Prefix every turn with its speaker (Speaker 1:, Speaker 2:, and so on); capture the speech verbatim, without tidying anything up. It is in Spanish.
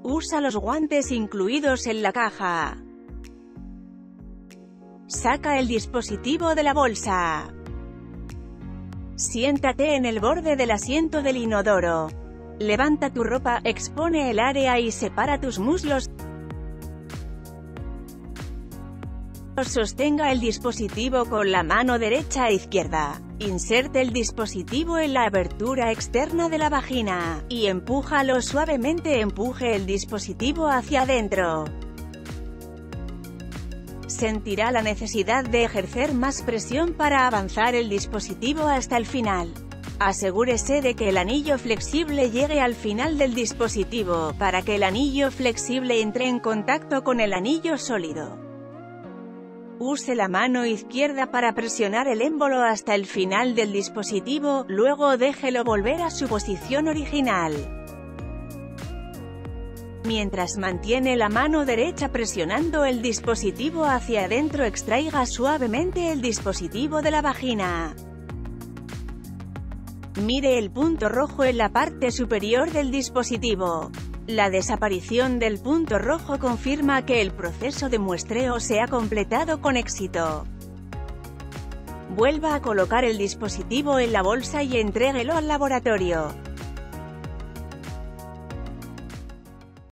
Speaker 1: Usa los guantes incluidos en la caja. Saca el dispositivo de la bolsa. Siéntate en el borde del asiento del inodoro. Levanta tu ropa, expone el área y separa tus muslos. Sostenga el dispositivo con la mano derecha e izquierda. Inserte el dispositivo en la abertura externa de la vagina, y empújalo suavemente. Empuje el dispositivo hacia adentro. Sentirá la necesidad de ejercer más presión para avanzar el dispositivo hasta el final. Asegúrese de que el anillo flexible llegue al final del dispositivo, para que el anillo flexible entre en contacto con el anillo sólido. Use la mano izquierda para presionar el émbolo hasta el final del dispositivo, luego déjelo volver a su posición original. Mientras mantiene la mano derecha presionando el dispositivo hacia adentro, extraiga suavemente el dispositivo de la vagina. Mire el punto rojo en la parte superior del dispositivo. La desaparición del punto rojo confirma que el proceso de muestreo se ha completado con éxito. Vuelva a colocar el dispositivo en la bolsa y entréguelo al laboratorio.